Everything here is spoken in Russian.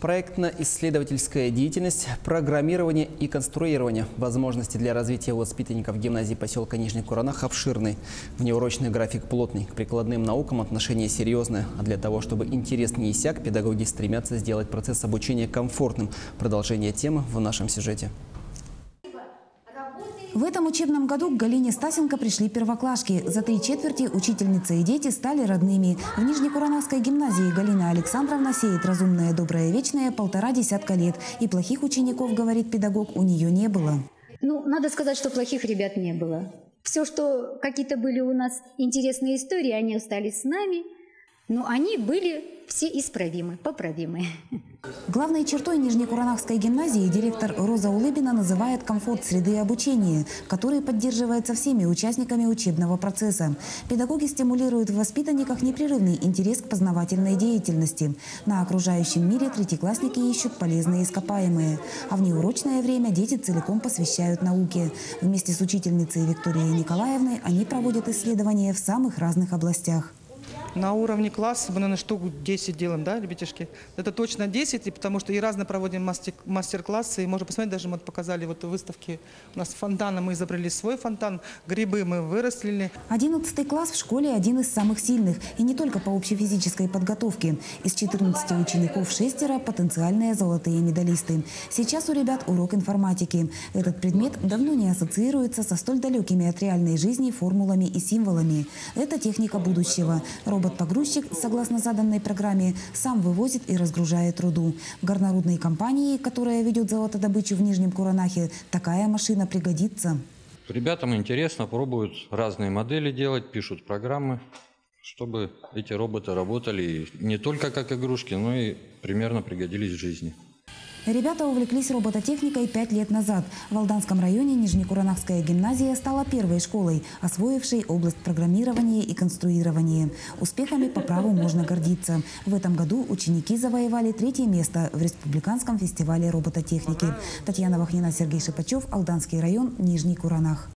Проектно-исследовательская деятельность, программирование и конструирование. Возможности для развития воспитанников гимназии поселка Нижний Куранах обширны. Внеурочный график плотный. К прикладным наукам отношение серьезное. А для того, чтобы интерес не иссяк, педагоги стремятся сделать процесс обучения комфортным. Продолжение темы в нашем сюжете. В этом учебном году к Галине Стасенко пришли первоклашки. За 3/4 учительницы и дети стали родными. В Нижнекуранавской гимназии Галина Александровна сеет разумное, доброе, вечное 1,5 десятка лет. И плохих учеников, говорит педагог, у нее не было. Надо сказать, что плохих ребят не было. Все, что какие-то были у нас интересные истории, они остались с нами. Но они были все исправимы, поправимы. Главной чертой Нижнекуранахской гимназии директор Роза Улыбина называет комфорт среды обучения, который поддерживается всеми участниками учебного процесса. Педагоги стимулируют в воспитанниках непрерывный интерес к познавательной деятельности. На окружающем мире третьеклассники ищут полезные ископаемые. А в неурочное время дети целиком посвящают науке. Вместе с учительницей Викторией Николаевной они проводят исследования в самых разных областях. На уровне класса мы, наверное, штук 10 делаем, да, ребятишки? Это точно 10, и потому что и разные проводим мастер-классы. И можно посмотреть, даже мы показали вот выставки. У нас фонтаны, мы изобрели свой фонтан, грибы мы вырастили. 11 класс в школе один из самых сильных. И не только по общефизической подготовке. Из 14 учеников 6 потенциальные золотые медалисты. Сейчас у ребят урок информатики. Этот предмет давно не ассоциируется со столь далекими от реальной жизни формулами и символами. Это техника будущего. Робот-погрузчик, согласно заданной программе, сам вывозит и разгружает руду. В горнорудной компании, которая ведет золотодобычу в Нижнем Куранахе, такая машина пригодится. Ребятам интересно, пробуют разные модели делать, пишут программы, чтобы эти роботы работали не только как игрушки, но и примерно пригодились в жизни. Ребята увлеклись робототехникой 5 лет назад. В Алданском районе Нижнекуранахская гимназия стала первой школой, освоившей область программирования и конструирования. Успехами по праву можно гордиться. В этом году ученики завоевали 3-е место в Республиканском фестивале робототехники. Татьяна Вахнина, Сергей Шипачев, Алданский район, Нижний Куранах.